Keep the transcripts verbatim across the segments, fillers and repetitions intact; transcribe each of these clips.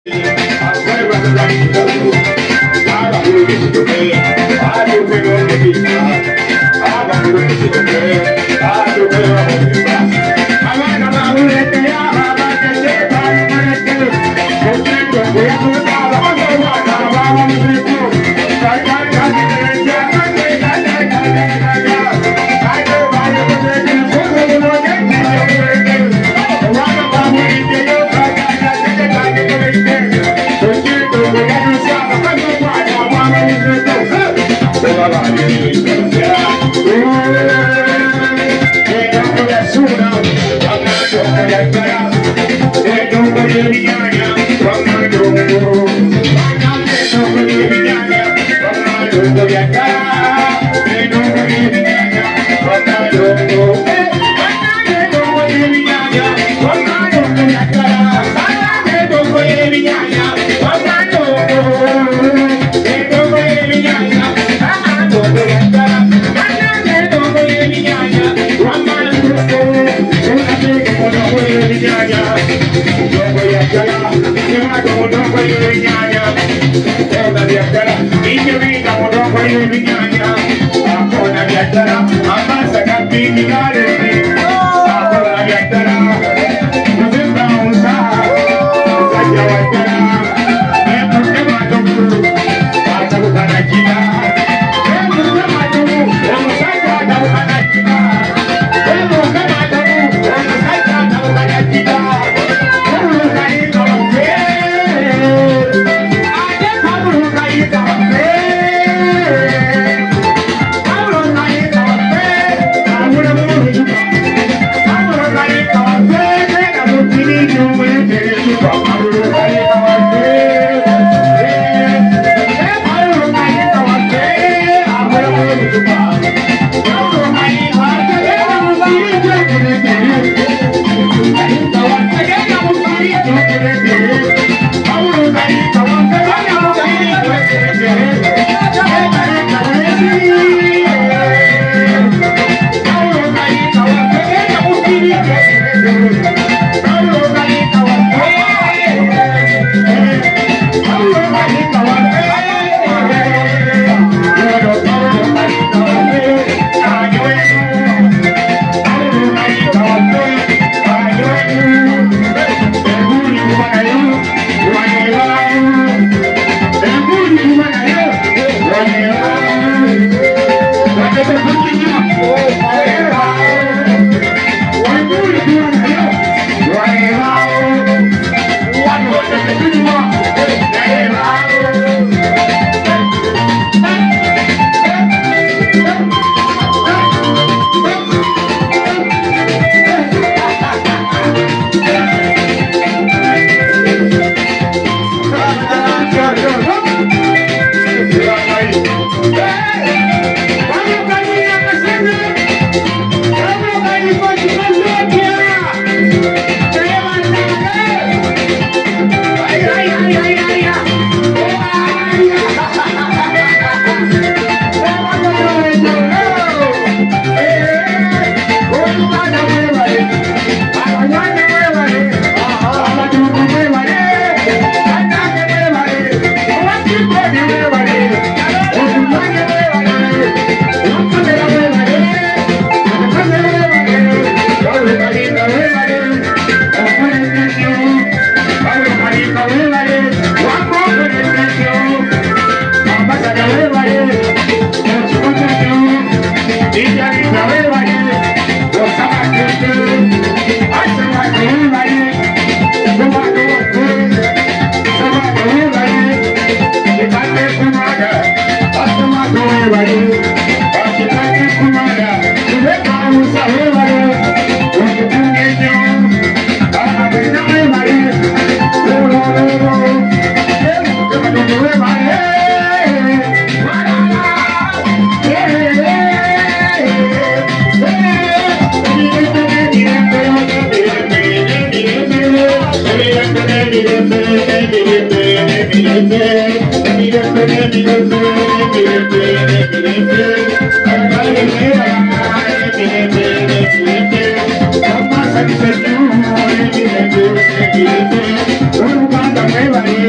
Everybody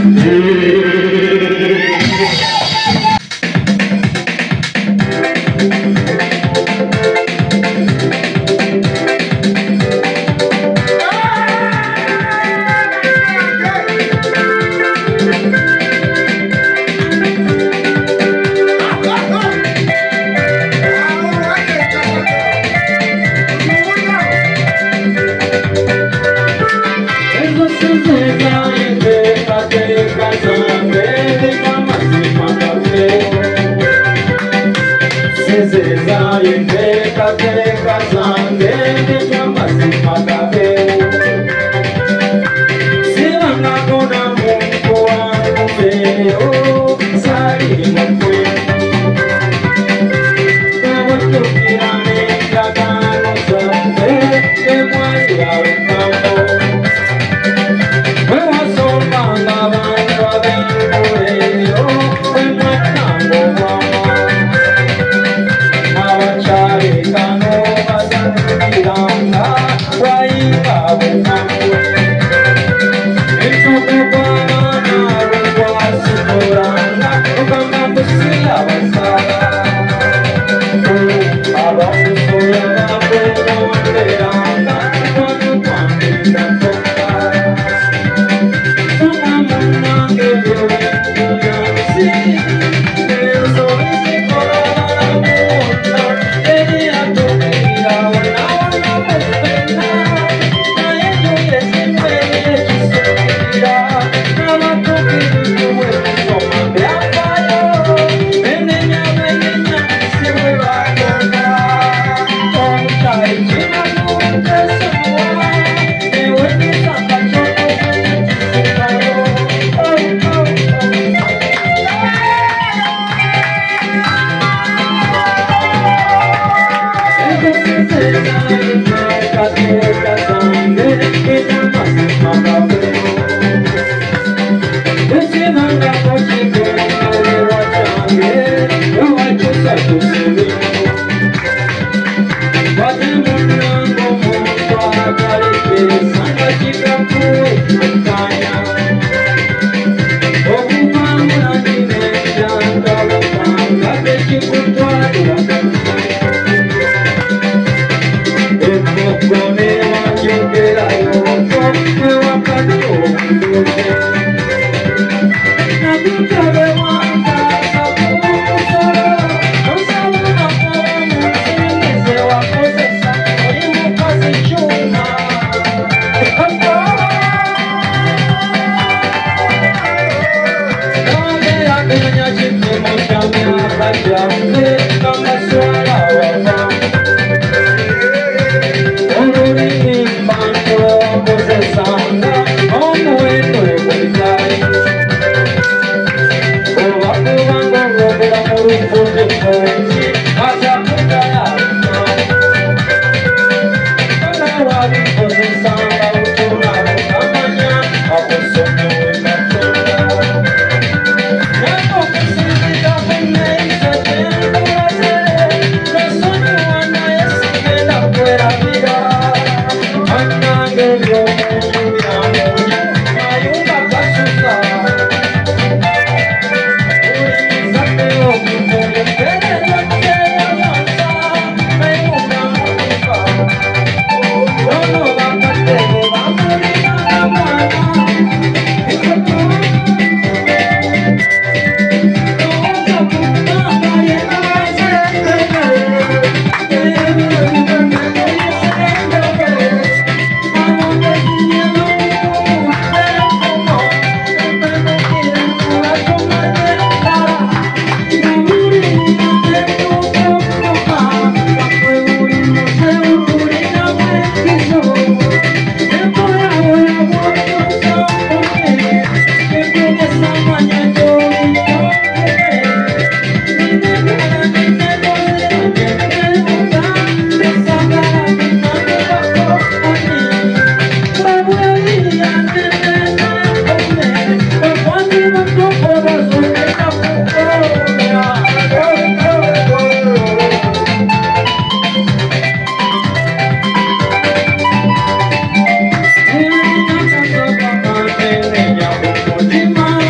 Ema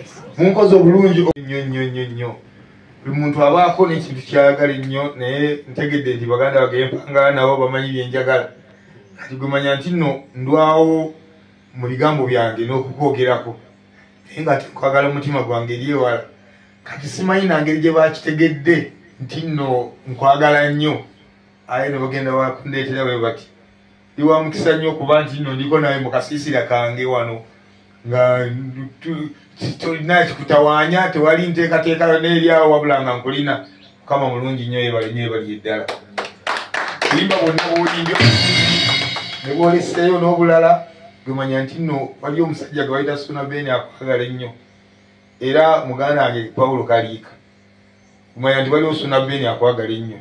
munkoze obulungi nnyo nnyo nnyo nnyo buli muntu abaako n'ekintu kyayagala ennyo naye ntegedde nti baganda bagempangala nabo bamanyi byenjagala kati gwe manya nti nno ndwawo mu bigambo byange n'okukwogerako naye nga tenkwagala omutima gwange eri ewala kati simanyi nangeri gye bakitegedde nti nno nkwagala nnyo aye ne bagenda bakundeetera bwe bati ndi wa mukisa nnyo okuba nti nno ndiko nawe mu kasiisira kange wano nga tolina kikutawaanya tewali nteekateeka n'eryawo wabula nga nkulina mukama mulungi nnyo yebali nnyo ebali eddala bulimba bwonna bwolimbyo ne bwoleseeyo n'obulala gemanya nti nno wali omusajja gwe bayita Suuna Ben akwagala ennyo era muganda wange Pawulo Kaliika kumanya nti waliwo Suuna Ben akwagala ennyo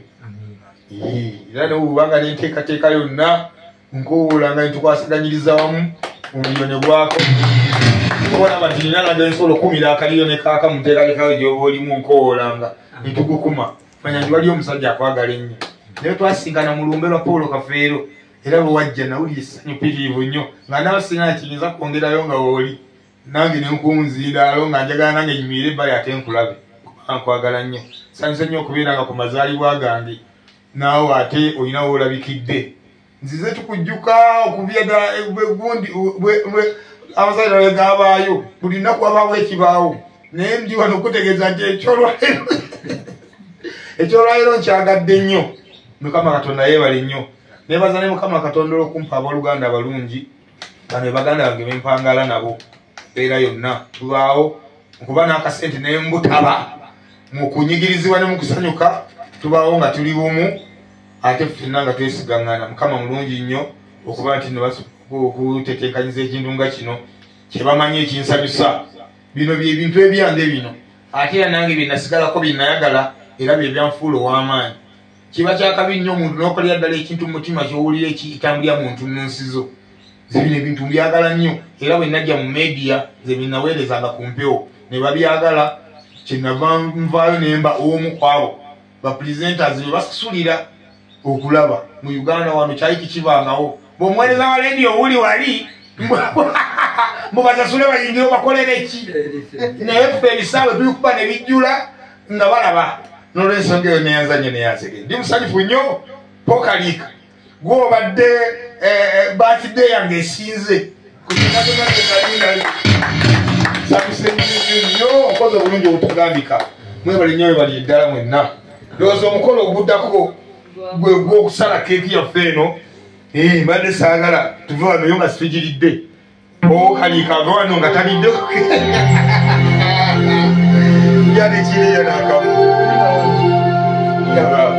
era nebubanga nenteekateeka yonna nkowoolanga nitukwasaganyiriza wamu omuliro ne gwako olaba nti nina nange nsobola okumira akaliro ne kaaka mu nteekateekayo gyoba olimu nkowoolanga nitugukuma manya nti waliwo omusajja akwagala ennyo naye twasinkana mu lumbe lwa Paulo Kafeero era bwe wajja nawulira essanyu ppitirivu nnyo nga nasinga kiyinza kwongerayo nga wooli nange nenkunzindaalo nga njagala nange nyimirire ebbali ate nkulabe kuba nkwagala nnyo sanyusa nnyo okubeera nga ku mazaalibwa gange naawe ate olina woolabikidde nzize tukujjuka okubyeda gundi amazaalibwa bwe gaabaayo buli nnaku wabaawo ekibaawo naye ndi wano okutegeeza nti ekyolwaleero ekyolwaleero nkyagadde nnyo mukama katonda yeebale nnyo nebaza ne mukama katonda olw'okumpa abooluganda abalungi bano baganda bange bempangala nabo beera yonna tubaawo nkuba n'akasente naye mbutaba mu kunyigirizibwa ne mu kusanyuka tubaawo nga tuli bumu ate ffenna nga twesigaŋŋana mukama mulungi nnyo okuba nti okuteteekanyiza ekintu nga kino kyebamanyi ekinsanyusa bino byebintu ebyange bino ate era nange byenasigalako byenayagala era bye byanfuula ow'amaanyi kiba kyakabi nnyo omuntu n'okolera ddala ekintu mu mutima kyowulira ekitambulira muntu nnunsizo zebino ebintu mbyagala nnyo era bwe najja mu media ze binaweerezanga ku mpewo ne babyagala kyenava nvaayo nemba omu kwabo bapresenters be basasulira okulaba mu Uganda wano kyali kikibangawo bw'omuweereza wa radio owuli wali mubasasule bayingire bakolera eki naye ffe ebisaawe bikuba ne bijjula nga balaba n'olwensonga eyo neyanzanye neyansege ndi musanyufu nnyo Kaliika gw'obadde birthday yange esinze nsanyuse nnyo okoze obulungi obutagambika mwebali nnyo webali eddala mwenna ndowooza omukolo oguddako gwe gw'okusala keeki yaffe eno mbadde saagala tuve wano yo nga situgiridde Kaliika ava wano nga taliddeko yane kireyo n'akamu